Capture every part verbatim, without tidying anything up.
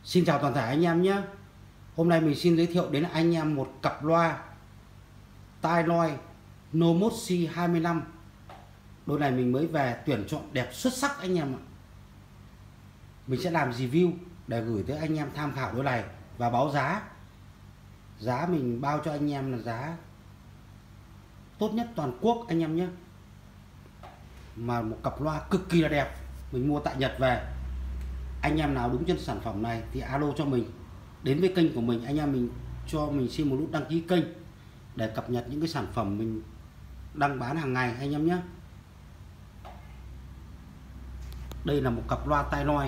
Xin chào toàn thể anh em nhé. Hôm nay mình xin giới thiệu đến anh em một cặp loa tai noi Nomos hai mươi lăm. Đôi này mình mới về tuyển chọn đẹp xuất sắc anh em ạ. Mình sẽ làm review để gửi tới anh em tham khảo đôi này và báo giá. Giá mình bao cho anh em là giá tốt nhất toàn quốc anh em nhé. Mà một cặp loa cực kỳ là đẹp, mình mua tại Nhật về. Anh em nào đúng chân sản phẩm này thì alo cho mình, đến với kênh của mình, anh em mình cho mình xin một nút đăng ký kênh để cập nhật những cái sản phẩm mình đăng bán hàng ngày anh em nhé. Đây là một cặp loa tai noi.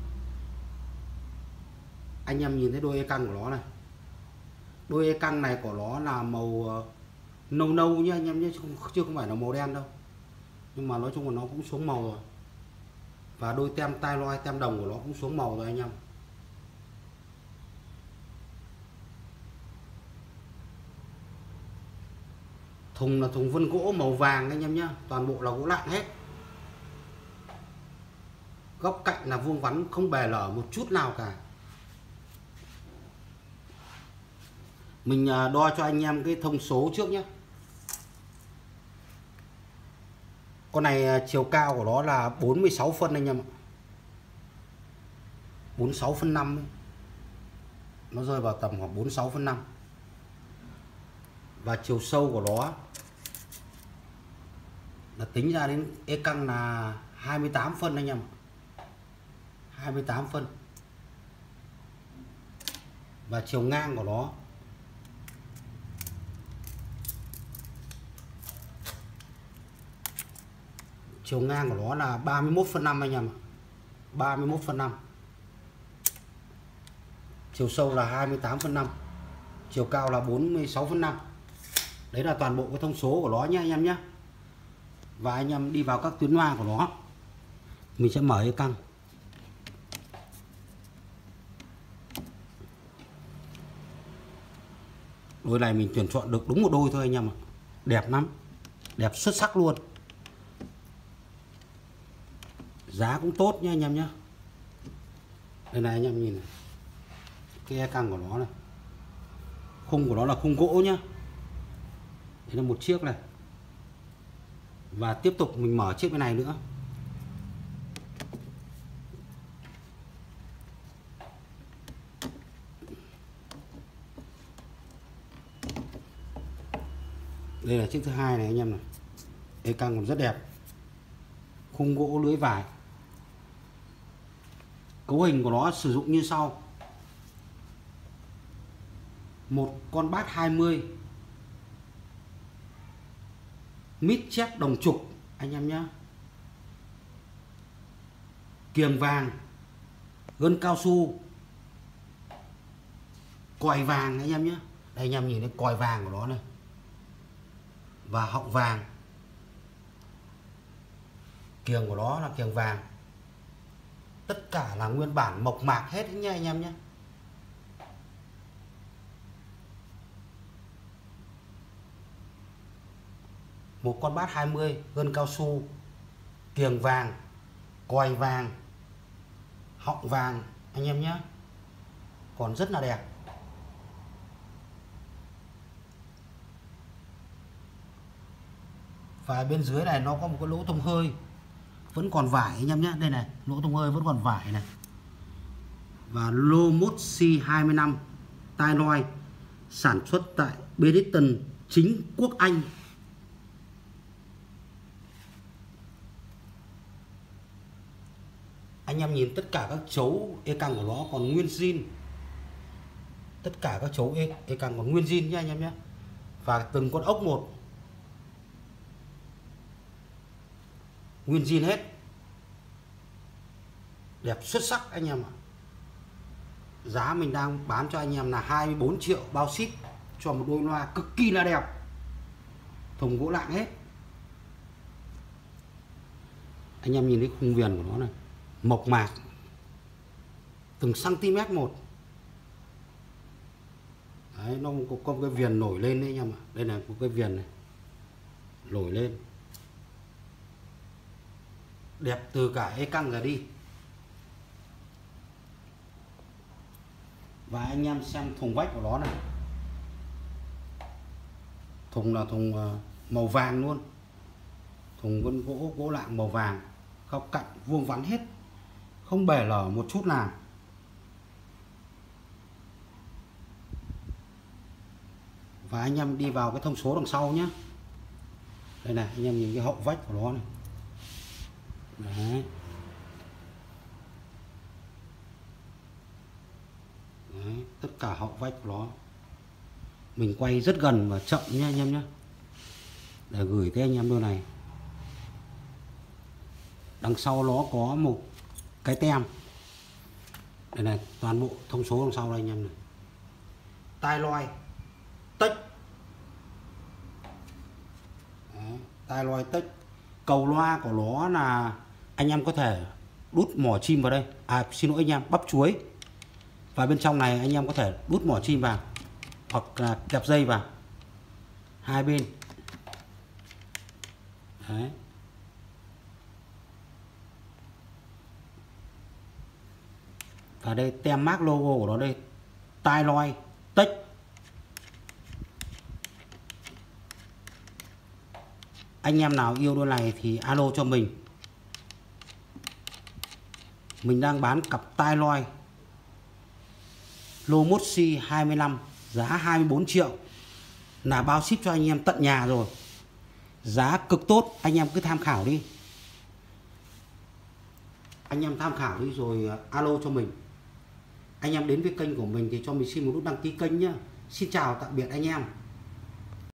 Anh em nhìn thấy đôi e căng của nó này. Đôi e căng này của nó là màu nâu nâu nhé anh em nhé, chứ không phải là màu đen đâu. Nhưng mà nói chung là nó cũng xuống màu rồi. Và đôi tem tai noi, tem đồng của nó cũng xuống màu rồi anh em. Thùng là thùng vân gỗ màu vàng anh em nhé, toàn bộ là gỗ lạng hết. Góc cạnh là vuông vắn, không bè lở một chút nào cả. Mình đo cho anh em cái thông số trước nhé. Con này chiều cao của nó là bốn mươi sáu phân anh em ạ. bốn mươi sáu phân năm ấy. Nó rơi vào tầm khoảng bốn mươi sáu phân năm. Và chiều sâu của nó là tính ra đến e căng là hai mươi tám phân anh em. hai mươi tám phân. Và chiều ngang của nó Chiều ngang của nó là ba mươi mốt phân năm anh em. ba mươi mốt phân năm. Chiều sâu là hai mươi tám phân năm. Chiều cao là bốn mươi sáu phân năm. Đấy là toàn bộ cái thông số của nó nhé anh em nhé. Và anh em đi vào các tuyến loa của nó. Mình sẽ mở e căng. Đôi này mình tuyển chọn được đúng một đôi thôi anh em ạ. Đẹp lắm. Đẹp xuất sắc luôn. Giá cũng tốt nha anh em nhé. Đây này anh em nhìn này. Cái e căng của nó này. Khung của nó là khung gỗ nhá. Đây là một chiếc này. Và tiếp tục mình mở chiếc bên này nữa. Đây là chiếc thứ hai này anh em này. E căng còn rất đẹp. Khung gỗ lưới vải. Cấu hình của nó sử dụng như sau. Một con bát hai mươi, mít chép đồng trục anh em nhé. Kiềng vàng, gân cao su, còi vàng anh em nhé. Đây anh em nhìn thấy còi vàng của nó này. Và họng vàng. Kiềng của nó là kiềng vàng. Tất cả là nguyên bản mộc mạc hết nhé anh em nhé. Một con bát hai mươi, gân cao su, kiềng vàng, còi vàng, họng vàng anh em nhé. Còn rất là đẹp. Và bên dưới này nó có một cái lỗ thông hơi vẫn còn vải anh em nhé. Đây này, lỗ thông hơi vẫn còn vải này. Và Nomos hai mươi lăm tai noi sản xuất tại Benetton, chính quốc Anh. Anh em nhìn tất cả các chấu e căng của nó còn nguyên zin. Tất cả các chấu e, e căng còn nguyên zin nhé anh em nhé. Và từng con ốc một nguyên zin hết. Đẹp xuất sắc anh em ạ. Giá mình đang bán cho anh em là hai mươi bốn triệu bao ship cho một đôi loa cực kỳ là đẹp. Thùng gỗ lạng hết. Anh em nhìn thấy khung viền của nó này, mộc mạc từng cm một. Đấy, nó có, có cái viền nổi lên đấy anh em ạ. Đây là một cái viền này nổi lên. Đẹp từ cả e căng ra đi. Và anh em xem thùng vách của nó này, thùng là thùng màu vàng luôn, thùng vân gỗ gỗ lạng màu vàng, góc cạnh vuông vắn hết, không bể lở một chút nào. Và anh em đi vào cái thông số đằng sau nhé. Đây này, anh em nhìn cái hậu vách của nó này. Đấy. Đấy, tất cả hậu vách của nó. Mình quay rất gần và chậm nha anh em nhé, để gửi tới anh em đôi này. Đằng sau nó có một cái tem. Đây này, toàn bộ thông số đằng sau đây anh em này. Tai loa tech. Tai loa tech. Cầu loa của nó là anh em có thể đút mỏ chim vào đây. À xin lỗi anh em, bắp chuối. Và bên trong này anh em có thể đút mỏ chim vào hoặc là kẹp dây vào hai bên. Đấy. Và đây tem mác logo của nó đây, tai loa tech. Anh em nào yêu đôi này thì alo cho mình. Mình đang bán cặp tai loa Lomoxi hai mươi lăm giá hai mươi bốn triệu, là bao ship cho anh em tận nhà rồi. Giá cực tốt, anh em cứ tham khảo đi. Anh em tham khảo đi rồi alo cho mình. Anh em đến với kênh của mình thì cho mình xin một nút đăng ký kênh nhé. Xin chào tạm biệt anh em.